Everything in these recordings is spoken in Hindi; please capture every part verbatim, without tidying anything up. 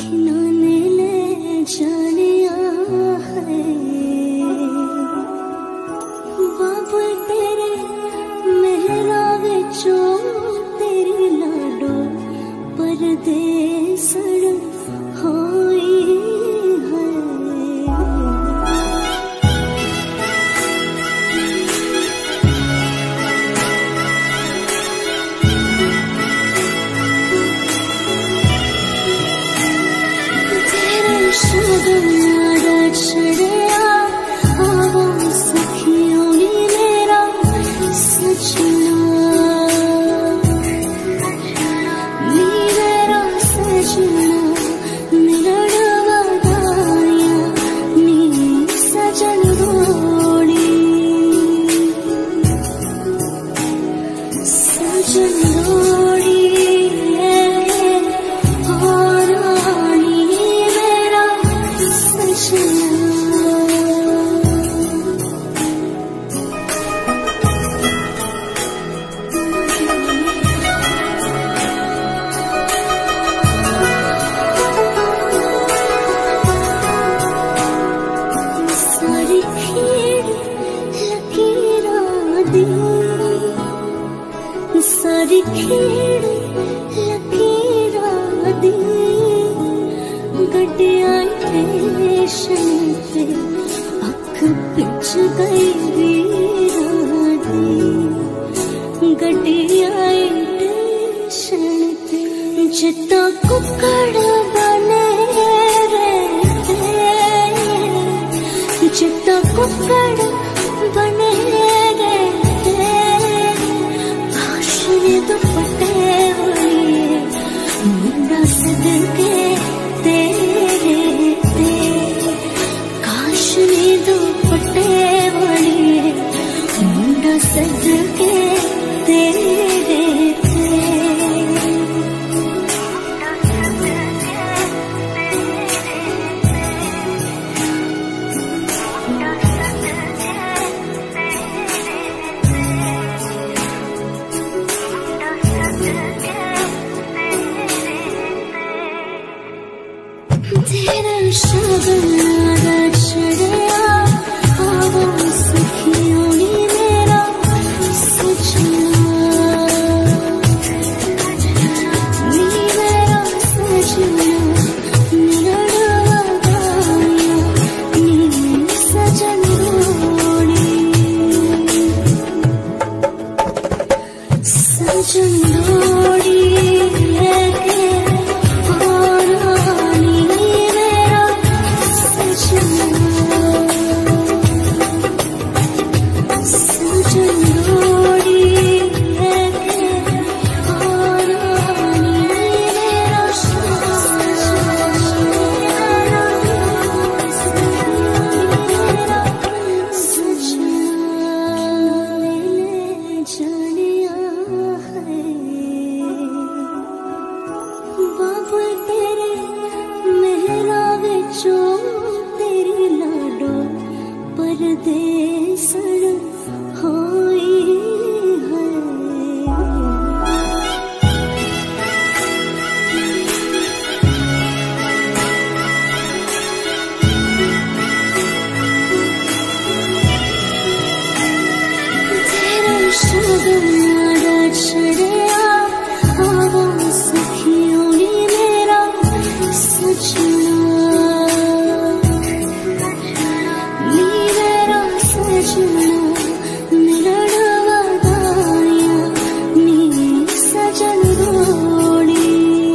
किनारे ले जानिया है बाबू तेरे मेहरा विचों तेरी लाडो परदेसण होई है। तेरे शगन आड़ा चढ़िया आवो सखियों नी मेरा सजना नी मेरा सजना मिलन वादाया नी सजन रोड़ी सजन रोड़ी और रानी मेरा सजना। सारी खेड़ लकीरां दी सारी खेड़ लकीरां दी गड्डियां स्टेशन ते अख पिच गई वीरां दी गड्डियां स्टेशन ते जित्ता कुकड़ बने जितना कुकड़ बने गए काश ने दुपट्टे हुए मुंडा सदके तेरे ते काश ने दुपट्टे हुए मुंडा सदके तेरे ते। तेरा शगन आड़ा चढ़िया आवो सखियों नी मेरा सजना नी मेरा सजना मिलन वादाया नी सजन रोड़ी सजन रोड़ी बाबू तेरे मेहरा विचों तेरी लाडो परदेसण होई है। तेरा शगन आड़ा चढ़िया आवो सखियों नी मेरा सजना नी मेरा सजना मिलन वादाया नी सजन रोड़ी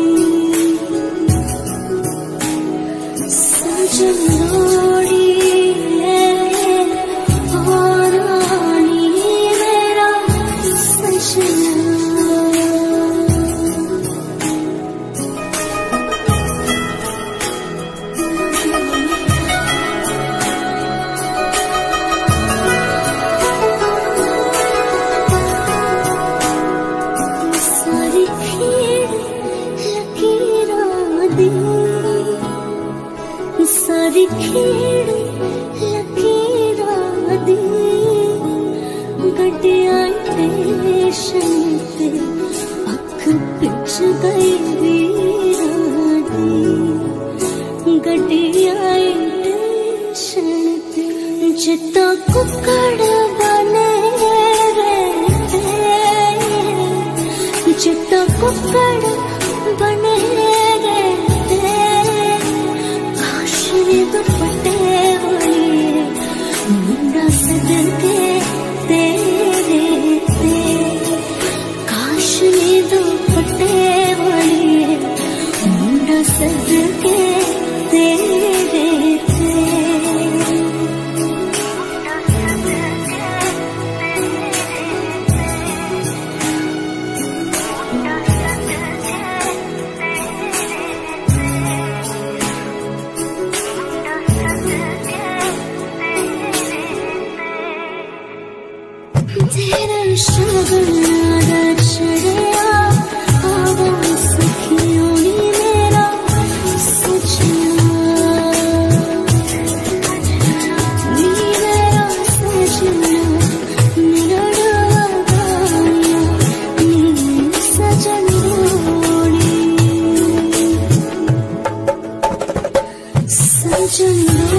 सजन रोड़ी और रानी मेरा सजना। सारी खेड़ लकीरां दी सारी खेड़ लकीरां दी गड्डियां स्टेशन ते अख पिच गई वीरां दी गड्डिया टेंशन ते जिता कुकड़ बने रहते जिता कुकड़ बने रहते काशनी दुपट्टे वाली मुंडा सदके तेरे ते काशनी दुपट्टे वाली मुंडा सदके तेरे ते तेरा शगुना चढ़िया आवाज़ सखियों नी मेरा सजना नी मेरा सजना मेरा डवाया नी सजन रोड़ी सजन